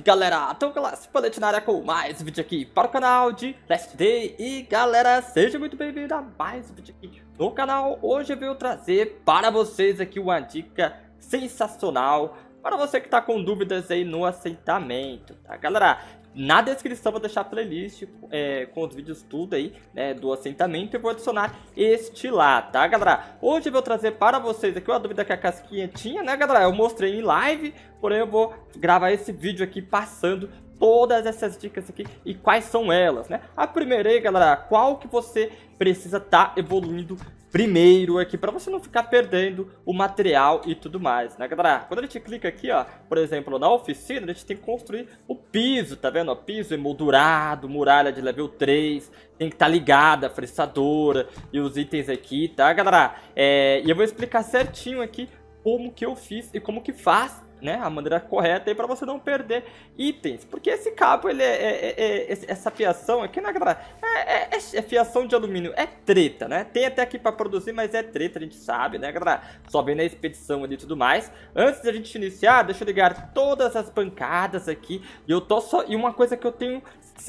galera, tô com a Spalete na área com mais um vídeo aqui para o canal de Last Day. E galera, seja muito bem-vindo a mais um vídeo aqui no canal. Hoje eu venho trazer para vocês aqui uma dica sensacional para você que tá com dúvidas aí no assentamento, tá galera? Na descrição vou deixar a playlist com os vídeos tudo aí, né, do assentamento, e vou adicionar este lá, tá galera? Hoje eu vou trazer para vocês aqui uma dúvida que a Casquinha tinha, né galera? Eu mostrei em live, porém eu vou gravar esse vídeo aqui passando todas essas dicas aqui e quais são elas, né? A primeira aí, galera, qual que você precisa estar evoluindo primeiro aqui, para você não ficar perdendo o material e tudo mais, né, galera? Quando a gente clica aqui, ó, por exemplo, na oficina, a gente tem que construir o piso, tá vendo? Ó, piso emoldurado, muralha de level 3, tem que estar ligada a fressadora e os itens aqui, tá, galera? E eu vou explicar certinho aqui como que eu fiz e como que faz, né, a maneira correta aí para você não perder itens, porque esse cabo, ele essa fiação aqui, né, galera, é fiação de alumínio, é treta, né, tem até aqui para produzir, mas é treta, a gente sabe, né, galera, só vem na expedição ali e tudo mais. Antes da gente iniciar, deixa eu ligar todas as bancadas aqui, e uma coisa que eu tenho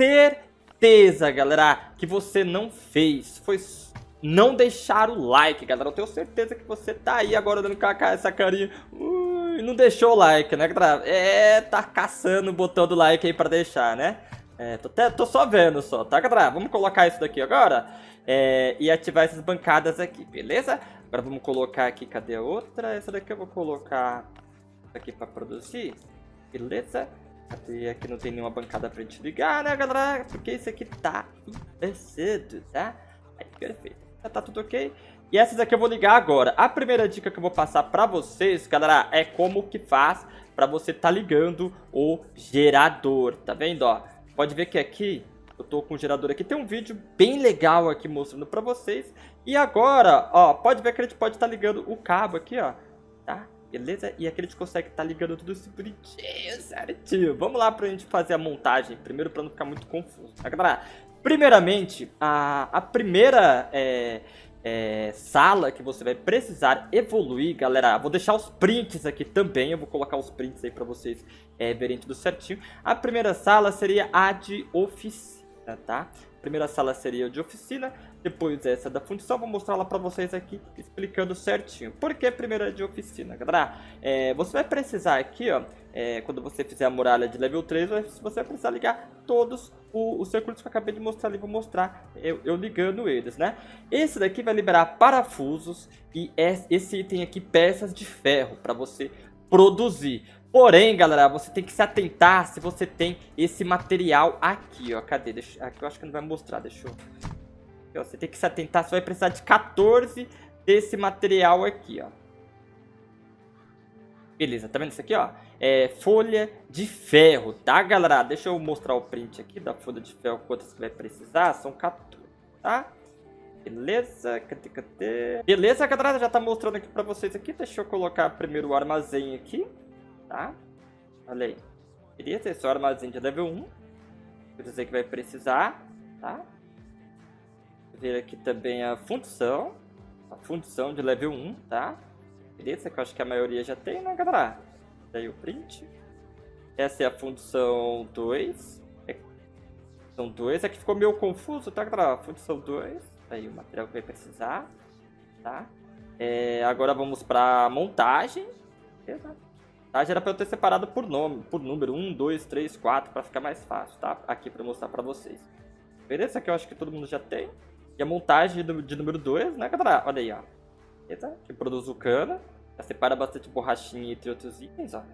certeza, galera, que você não fez, foi não deixar o like, galera. Eu tenho certeza que você tá aí agora dando essa carinha, não deixou o like, né, galera? Tá caçando o botão do like aí pra deixar, né? Tô só vendo só, tá, galera? Vamos colocar isso daqui agora e ativar essas bancadas aqui, beleza? Agora vamos colocar aqui, cadê a outra? Essa daqui eu vou colocar aqui pra produzir, beleza? Aqui não tem nenhuma bancada pra gente ligar, né, galera? Porque isso aqui tá cedo, tá? Aí, perfeito. Já tá tudo ok. E essas aqui eu vou ligar agora. A primeira dica que eu vou passar pra vocês, galera, é como que faz pra você tá ligando o gerador. Tá vendo, ó? Pode ver que aqui, eu tô com o gerador aqui. Tem um vídeo bem legal aqui mostrando pra vocês. E agora, ó, pode ver que a gente pode estar ligando o cabo aqui, ó. Tá? Beleza? E aqui a gente consegue estar ligando tudo isso bonitinho, certinho. Vamos lá pra gente fazer a montagem primeiro, pra não ficar muito confuso. Tá, galera? Primeiramente, a primeira sala que você vai precisar evoluir, galera, vou deixar os prints aqui também, eu vou colocar os prints aí pra vocês verem tudo certinho. A primeira sala seria a de oficina, tá? A primeira sala seria a de oficina, depois essa da fundição, vou mostrar lá pra vocês aqui, explicando certinho. Por que primeiro a de oficina, galera? Você vai precisar aqui, ó, quando você fizer a muralha de level 3, você vai precisar ligar todos os circuitos que eu acabei de mostrar ali, vou mostrar eu ligando eles, né? Esse daqui vai liberar parafusos e esse item aqui, peças de ferro, para você produzir. Porém, galera, você tem que se atentar se você tem esse material aqui, ó. Cadê? Aqui eu acho que não vai mostrar, deixa eu... Aqui, ó, você tem que se atentar, você vai precisar de 14 desse material aqui, ó. Beleza, tá vendo isso aqui, ó? Folha de ferro, tá, galera? Deixa eu mostrar o print aqui da folha de ferro, quantas que vai precisar. São 14, tá? Beleza, cadê? Beleza, galera, já tá mostrando aqui pra vocês aqui. Deixa eu colocar primeiro o armazém aqui, tá? Olha aí. Beleza, esse é o armazém de level 1. Quer dizer que vai precisar, tá? Vou ver aqui também a fundição. A fundição de level 1, tá? Beleza, que eu acho que a maioria já tem, né, galera? Daí o print. Essa é a fundição 2. Fundição 2. Aqui ficou meio confuso, tá, galera? Fundição 2. Aí o material que vai precisar, tá? Agora vamos pra montagem. Beleza? Montagem era pra eu ter separado por nome, por número. 1, 2, 3, 4, pra ficar mais fácil, tá? Aqui pra mostrar pra vocês. Beleza? Aqui eu acho que todo mundo já tem. E a montagem de número 2, né, galera? Olha aí, ó. Beleza? Que produz o cano. Já separa bastante borrachinha entre outros itens, ó.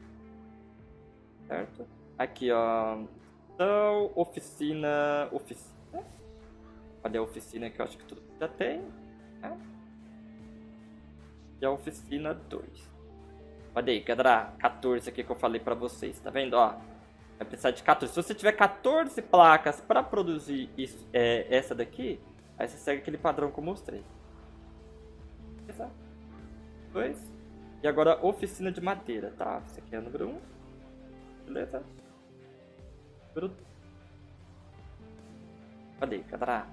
Certo? Aqui, ó. Então, oficina. Olha a oficina que eu acho que todo mundo já tem, né? E a oficina 2. Olha aí, galera. 14 aqui que eu falei pra vocês, tá vendo, ó? Vai precisar de 14. Se você tiver 14 placas pra produzir isso, essa daqui, aí você segue aquele padrão que eu mostrei. Beleza? 2. E agora oficina de madeira, tá? Esse aqui é o número 1. Beleza? Número 2. Olha aí, galera.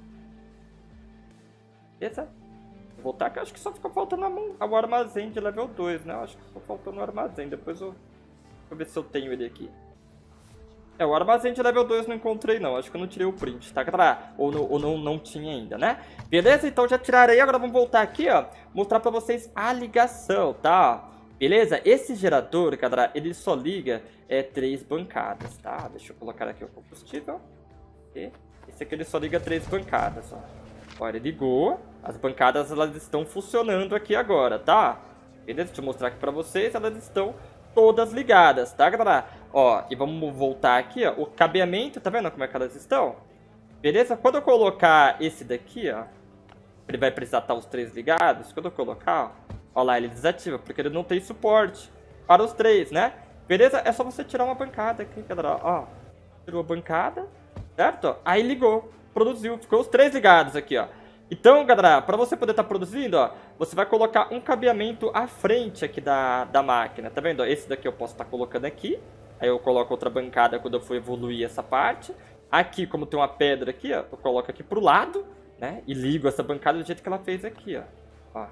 Beleza? Vou voltar que eu acho que só ficou faltando o armazém de level 2, né? Eu acho que ficou faltando o armazém. Depois eu vou ver se eu tenho ele aqui. É, o armazém de level 2 não encontrei não, acho que eu não tirei o print, tá, galera? Ou não tinha ainda, né? Beleza? Então já tirarei, agora vamos voltar aqui, ó, mostrar pra vocês a ligação, tá? Beleza? Esse gerador, galera, ele só liga 3 bancadas, tá? Deixa eu colocar aqui o combustível. Esse aqui ele só liga 3 bancadas, ó. Ó, ele ligou, as bancadas elas estão funcionando aqui agora, tá? Beleza? Deixa eu mostrar aqui pra vocês, elas estão todas ligadas, tá, galera? Ó, e vamos voltar aqui, ó, o cabeamento, tá vendo como é que elas estão? Beleza? Quando eu colocar esse daqui, ó, ele vai precisar estar os 3 ligados. Quando eu colocar, ó lá, ele desativa, porque ele não tem suporte para os 3, né? Beleza? É só você tirar uma bancada aqui, galera, ó. Tirou a bancada, certo? Aí ligou, produziu, ficou os 3 ligados aqui, ó. Então, galera, para você poder estar produzindo, ó, você vai colocar um cabeamento à frente aqui da máquina, tá vendo? Esse daqui eu posso estar colocando aqui. Aí eu coloco outra bancada quando eu for evoluir essa parte. Aqui, como tem uma pedra aqui, ó, eu coloco aqui pro lado, né? E ligo essa bancada do jeito que ela fez aqui, ó.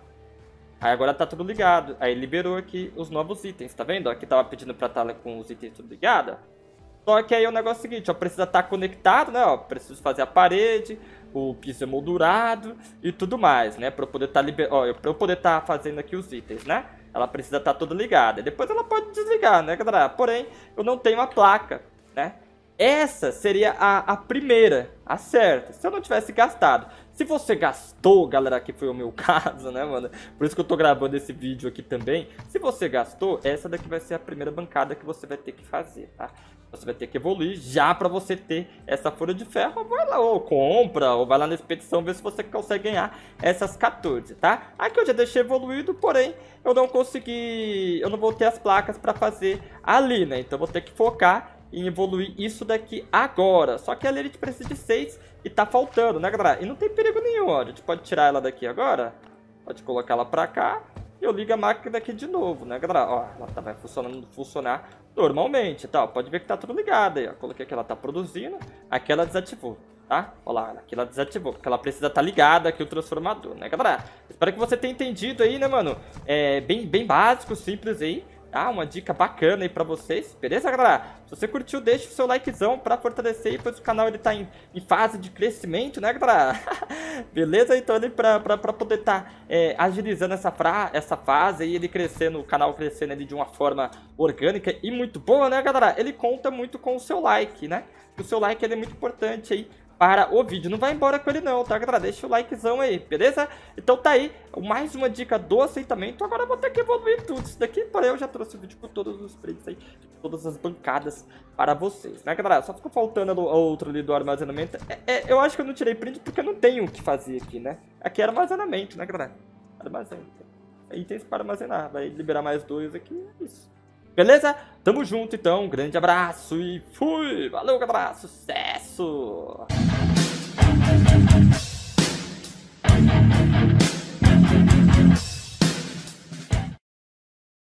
Aí agora tá tudo ligado. Aí liberou aqui os novos itens, tá vendo? Aqui tava pedindo pra estar com os itens tudo ligado. Só que aí o negócio é o seguinte, ó, precisa estar conectado, né? Ó, preciso fazer a parede, o piso emoldurado e tudo mais, né? Pra eu poder estar pra eu poder estar fazendo aqui os itens, né? Ela precisa estar toda ligada. Depois ela pode desligar, né, galera? Porém, eu não tenho a placa, né? Essa seria a primeira, a certa, se eu não tivesse gastado. Se você gastou, galera, que foi o meu caso, né, mano? Por isso que eu tô gravando esse vídeo aqui também. Se você gastou, essa daqui vai ser a primeira bancada que você vai ter que fazer, tá? Você vai ter que evoluir já pra você ter essa folha de ferro. Vai lá, ou compra, ou vai lá na expedição ver se você consegue ganhar essas 14, tá? Aqui eu já deixei evoluído, porém, eu não consegui... Eu não vou ter as placas pra fazer ali, né? Então eu vou ter que focar em evoluir isso daqui agora. Só que ali a gente precisa de 6 e tá faltando, né, galera? E não tem perigo nenhum, ó. A gente pode tirar ela daqui agora. Pode colocar ela pra cá. E eu ligo a máquina aqui de novo, né, galera? Ó, ela vai funcionar normalmente, tá? Pode ver que tá tudo ligado aí, ó. Coloquei que ela tá produzindo. Aqui ela desativou, tá? Ó lá, aqui ela desativou, porque ela precisa estar ligada aqui o transformador, né, galera? Espero que você tenha entendido aí, né, mano? É bem básico, simples aí. Ah, uma dica bacana aí pra vocês, beleza, galera? Se você curtiu, deixa o seu likezão pra fortalecer, pois o canal ele tá em fase de crescimento, né, galera? Beleza? Então ele pra poder estar agilizando essa fase e ele crescendo, o canal crescendo ali de uma forma orgânica e muito boa, né, galera? Ele conta muito com o seu like, né? O seu like ele é muito importante aí para o vídeo. Não vai embora com ele não, tá, galera? Deixa o likezão aí, beleza? Então tá aí, mais uma dica do aceitamento. Agora eu vou ter que evoluir tudo isso daqui, porém eu já trouxe o vídeo com todos os prints aí, todas as bancadas para vocês, né, galera? Só ficou faltando a outra ali do armazenamento. Eu acho que eu não tirei print porque eu não tenho o que fazer aqui, né? Aqui é armazenamento, né, galera? Armazenamento. Itens para armazenar. Vai liberar mais 2 aqui, é isso. Beleza? Tamo junto, então. Um grande abraço e fui! Valeu, galera! Sucesso!